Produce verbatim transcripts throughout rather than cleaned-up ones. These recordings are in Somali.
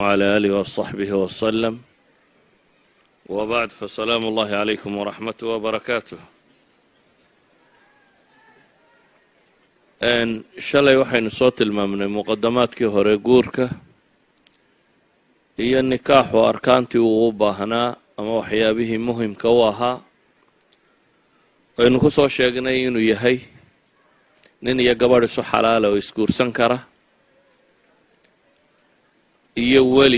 وعلى آله وصحبه وسلم وبعد فسلام الله عليكم ورحمته وبركاته. إن شلay waxaynu soo tilmaamnay muqaddamaadkii hore guurka iyo nikaaxu arkaantii uu u baahnaa ama waxyaabihii muhiimka u ahaa aynu ku soo sheegnay inuu yahay nin iyo gabadh isu xalaal oo isguursan kara iyo weli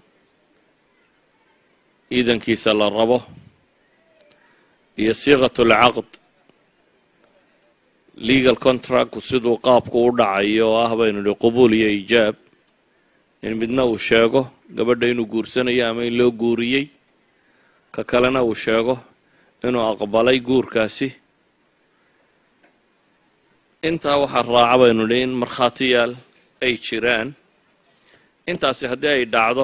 iidankiisa la rabo iyo siiqatul caqd legal contract siduu qaabku u dhacayo oo ah baynu nidhi qubuul iyo ijaab in midna uu sheego gabadha inuu guursanayo ama in loo guuriyey ka kalena uu sheego inuu aqbalay guurkaasi. intaa waxaa raaca baynu nidhi in markhaatiyaal ay jiraan. intaasi haddii ay dhacdo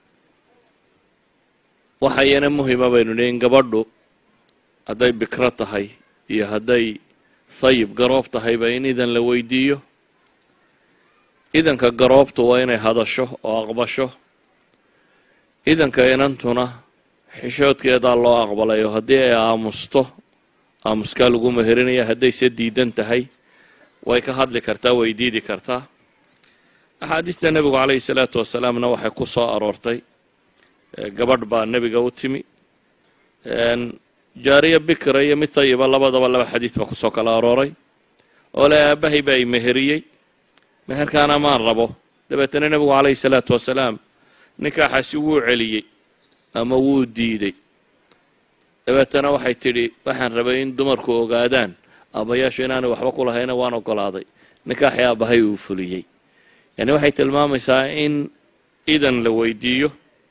waxayana muhiima baynu nidhi in gabadhu hadday bikro tahay iyo hadday hayib garoob tahayba in idan la weydiiyo. idanka garoobtu waa inay hadasho oo aqbasho. idanka inantuna xishoodkeedaa loo aqbalayo haddii ay aamusto aamuskaa lagu meherinaya. haddayse diidan tahay way ka hadli kartaa, way diidi kartaa. axaadiista nebigu calayhi salaatu wasalaamna waxay ku soo aroortay gabadh baa nebiga u timi, jaariya bikra iyo mid tayiba labadaba laba xadiid baa kusoo kala arooray oo le aabbahay baa i meheriyey, meherkaana maan rabo. dabeetana nebigu calayhi salaatu wasalaam nikaaxaasi wuu celiyey ama wuu diiday. dabeetana waxay tidhi waxaan rabay in dumarku ogaadaan aabbayaashu inaanay waxba ku lahayna waan ogolaaday. nikaaxii aabbahay uu fuliyey. yani waxay tilmaamaysaa in idan la weydiiyo.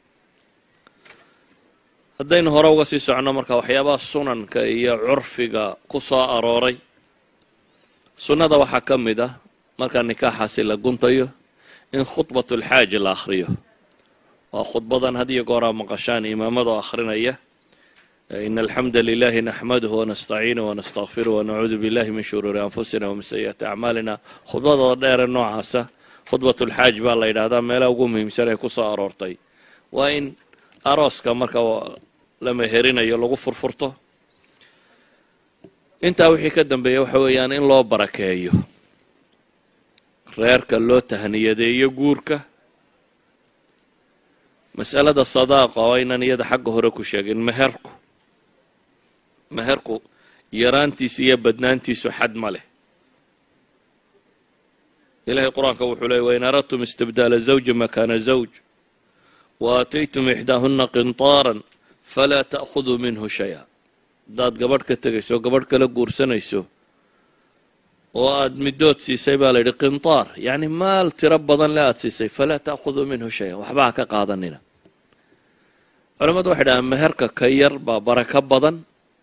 haddaynu hore uga sii socno marka waxyaabaha sunanka iyo curfiga ku soo arooray, sunnada waxaa ka mid ah markaa nikaaxaasi la guntayo in khudbatulxaaji la akhriyo. waa khudbadan had iyo gooraa maqashaan imaamado akhrinaya ina alxamda lilahi naxmaduhu wanastaciinuhu wanastakfiruhu wanacuudu billahi min shuruuri anfusina wamin sayi'aati acmaalina. khudbadooda dheere noocaasa khudbatulxaaj baa la yidhaahdaa. meelaha ugu muhiimsan ee ku soo aroortay waa in arooska marka la meherinayo lagu furfurto. intaa wixii ka dambeeya waxa weeyaan in loo barakeeyo reerka, loo tahniyadeeyo guurka. mas'alada sadaaqa waa inaan iyada xagga hore ku sheegin. meherku meherku yaraantiisa iyo badnaantiisu xad ma leh. ilahay qur-aanka wuxuu leeyay wain aradtum istibdaala zawji makaana zawj waataytum ixdaahuna qintaaran falaa ta'khuduu minhu shaya. haddaad gabadh ka tegayso o gabadh kala guursanayso oo aad middood siisay baa la yidhi qintaar, yacni maal tiro badan le aad siisay, falaa ta'khuduu minhu shaya, waxba ha ka qaadanina. culamadu waxay dhahaan meherka ka yar baa barako badan.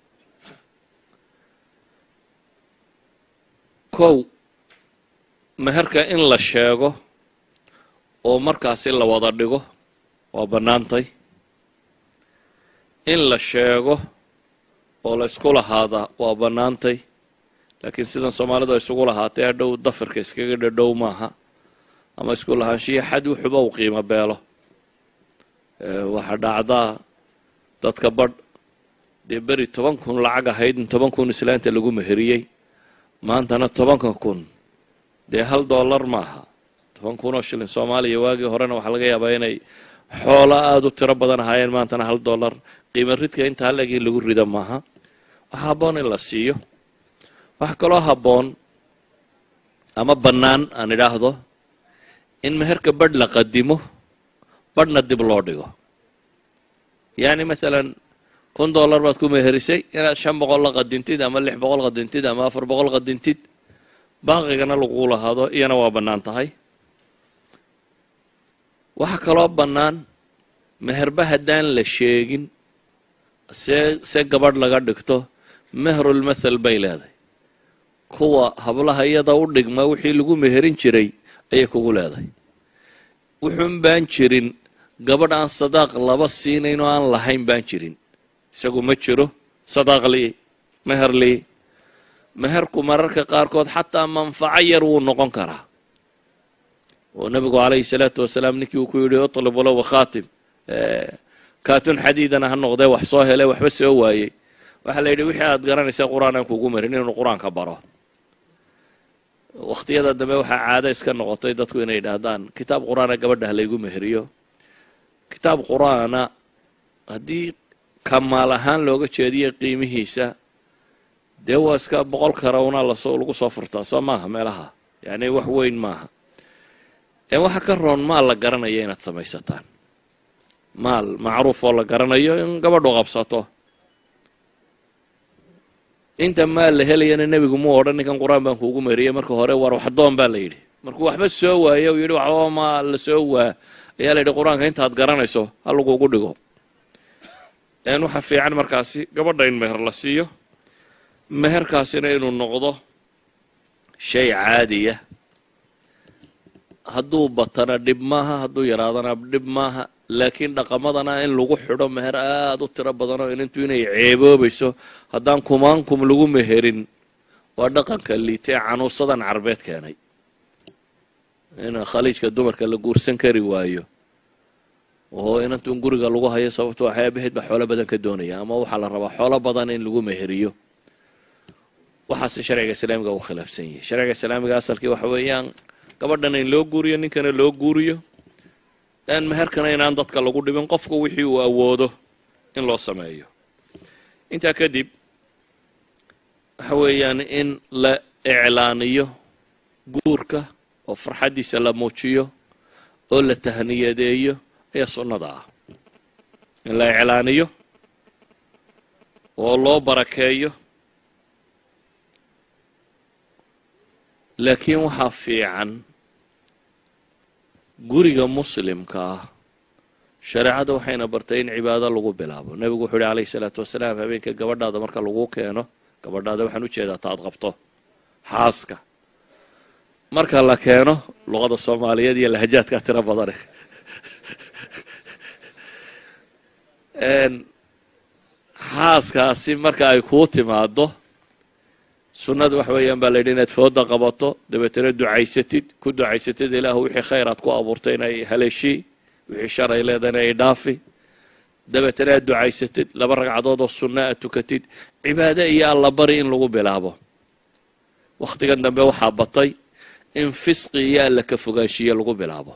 kow meherka in la sheego oo markaasi la wada dhigo waa bannaantay. in la sheego oo la isku lahaada waa bannaantay. laakiin sidan soomaalidu ay isugu lahaatay hadhow dafirka iskaga dhadhow maaha, ama isku lahaanshiya xad wuxuba u qiimo beelo. waxaa dhacdaa dadka badh dee beri toban kun lacag ahayd in toban kun islaanta lagu meheriyey, maantana tobanka kun dee hal dollar maaha. toban kun oo shilin soomaaliya waagii horena waxaa laga yaabaa inay xoolo aada u tiro badan ahaayeen, maantana hal dollar qiimo ridka inta halleg in lagu rido maaha. waxaa habboon in la siiyo. waxaa kaloo habboon ama bannaan aan idhaahdo in meherka badh la qadimo badhna dib loo dhigo. yacni maalan kun dollar baad ku meherisay inaad shan boqol la qadintid ama lix boqol qadintid ama afar boqol qadintid, baaqigana lagu lahaado iyana waa bannaan tahay. waxaa kaloo bannaan meherba haddaan la sheegin see se gabadh laga dhigto mehrulmathal bay leedahay. kuwa hablaha iyada u dhigma wixii lagu meherin jiray ayay kugu leedahay. wuxuun baan jirin gabadh aan sadaaq laba siinayn oo aan lahayn baan jirin. isagu ma jiro sadaaq lii meher lii. meherku mararka qaarkood xataa manfaco yar wuu noqon karaa. ونبي عليه الصلاة والسلام نكي وكيل يطلب ولو خاتم كاتون حديدنا هالنقطة وحصاه له وحبس هو أي وحلا يدي وحياة قران يسا قرآن كوجمر إنه القرآن كبره واختيار الدم وح عادة إسكان نقطة يدتكو إنه يدهدان كتاب قرآن قبل ده ليجو مهريو كتاب قرآن هدي كمالهان لوجا شديد قيمه هيسا ده اسكا بقول كرونا الله سو لوجو صفرتا سماها مالها يعني وحوين ماها إن waxa ka roon maal la garanayo inaad samaysataan maal macruuf oo la garanayo in gabadhu qabsato inta maal la helayana nabigu ma odhan ninkan quraan baan kuugu meeriyay marka hore war wax doon baa la yiri markuu waxba soo waayo yiri waxba ma la soo waa ayaa la yiri quraanka intaad garanayso hal lagu dhigo een waxa fiican markaasi gabadha in meher la siiyo meherkaasina inuu noqdo shay caadi ah hadduu batana dhib maaha hadduu yaraadana dhib maaha laakiin dhaqamadana in lagu xidho meher aad u tiro badan oo inantu inay ceeboobayso haddaan kumaankum lagu meherin waa dhaqanka liitee canuusadan carbeed keenay in khaliijka dumarka la guursan kari waayo oo inantu in guriga lagu hayo sababtoo waxyaabaheed ba xoolo badan ka doonaya ama waxaa la rabaa xoolo badan in lagu meheriyo waxaase sharciga islaamiga uu khilaafsan yahay sharciga islaamiga asalkii waxa weeyaan gabadhana in loo guuriyo ninkana loo guuriyo aan meherkana inaan dadka lagu dhibin qofku wixii uu awoodo in loo sameeyo intaa kadib waxa weeyaan in la iclaaniyo guurka oo farxadiisa la muujiyo oo la tahniyadeeyo ayaa sunnada ah in la iclaaniyo oo loo barakeeyo laakiin waxaa fiican guriga muslimka ah shareecada waxayna bartay in cibaado lagu bilaabo nabigu wuxuu yiri alayhi salaatu wasalaam habeenka gabadhaada marka lagu keeno gabadhaada waxaan u jeedaa taad qabto xaaska marka la keeno luqada Soomaaliyeed iyo lahjaadka tira badan een xaaskaasi marka ay ku timaado sunnadu wax weeyaan baa la yidhi inaad fooda qabato dabeetana ducaysatid ku ducaysatid ilaahu wixii khayraad ku abuurtay inay haleeshi wixii shar ay leedahay ay dhaafi dabeetana aad ducaysatid laba ragcadood oo sunna aad tukatid cibaado iyo alla bari in lagu bilaabo waqtigan dambe waxaa batay in fisqi iyo alla ka fogaanshiya lagu bilaabo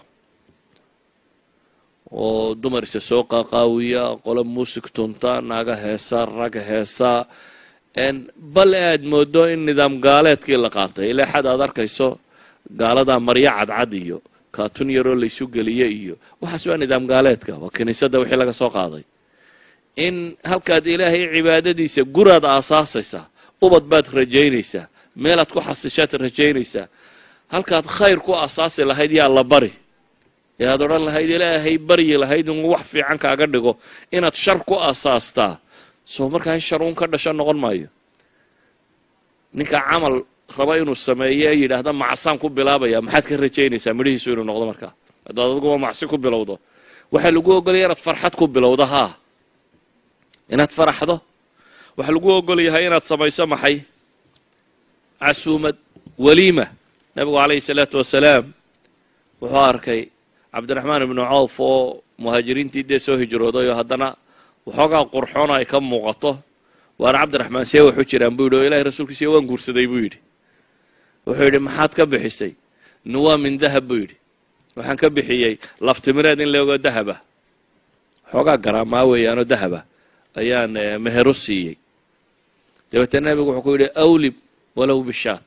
oo dumar isa soo qaaqaawiya qolo muusik tunta naaga heesa rag heesa en bal aad moodo in nidaam gaaleedkii la qaatay ilaa xad aad arkayso gaalada marya cadcad iyo kaatun yaroo la isu geliyay iyo waxaas waa nidaam gaaleedka waa kiniisadda wixii laga soo qaaday in halkaad ilaahay cibaadadiisa guraad aasaasaysaa ubad baad rajaynaysaa meelaad ku xasishaad rajaynaysaa halkaad khayr ku aasaasi lahayd yaa la bari yaad odhan lahayd ilaahay baryi lahayd in wax fiican kaaga dhigo inaad shar ku aasaastaa soo markaa in shar uun ka dhasho noqon maayo ninka camal raba inuu sameeyo yidhaahda macsaan ku bilaabaya maxaad ka rajaynaysaa midhihiisu inuu noqdo markaa haddaad adiguba macsi ku bilowdo waxaa lagu ogolaya inaad farxad ku bilowdo haa inaad faraxdo waxaa lagu ogol yahay inaad samayso maxay casuumad waliima nabigu calayhi salaatu wasalaam wuxuu arkay cabdiraxmaan ibnu cawf oo muhaajiriintii dee soo hijrooday oo haddana waxoogaa qurxoon ay ka muuqato waana cabdiraxmaan see waxu jiraan buu yidhi oo ilaahay rasuulkiisa waan guursaday buu yidhi wuxuu yidhi maxaad ka bixisay nuwaa min dahab buu yidhi waxaan ka bixiyey laftimireed in leego dahaba waxoogaa garaamaa weeyaanoo dahaba ayaan meheru siiyey dabeetana nabigu wuxuu ku yidhi awlib walow bishaat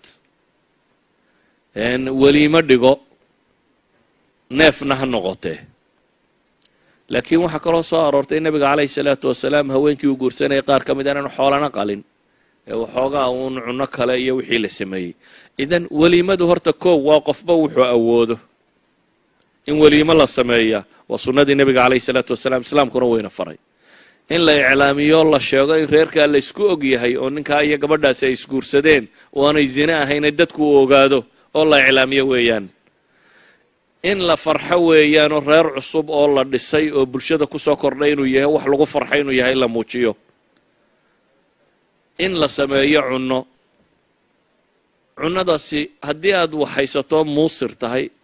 weliimo dhigo neefna ha noqotee laakiin waxaa kaloo soo aroortay nabiga calayhi salaatu wasalaam haweenkii uu guursanayay qaar ka mid aanan xoolana qalin ee waxoogaa uun cunno kale iyo wixii la sameeyey idan weliimadu horta koow waa qofba wuxuu awoodo in weliimo la sameeya waa sunnadii nabiga calayhi salaatu wasalaam islaamkuna wayna faray in la iclaamiyo la sheego in reerkaa la isku og yahay oo ninkaa iyo gabadhaasi ay isguursadeen oo aanay zine ahayn dadku u ogaado oo la iclaamiyo weeyaan in la farxo weeyaanoo reer cusub oo la dhisay oo bulshada ku soo kordhay inuu yahay wax lagu farxay inuu yahay la muujiyo in la sameeyo cunno cunnadaasi haddii aad waxaysato muusir tahay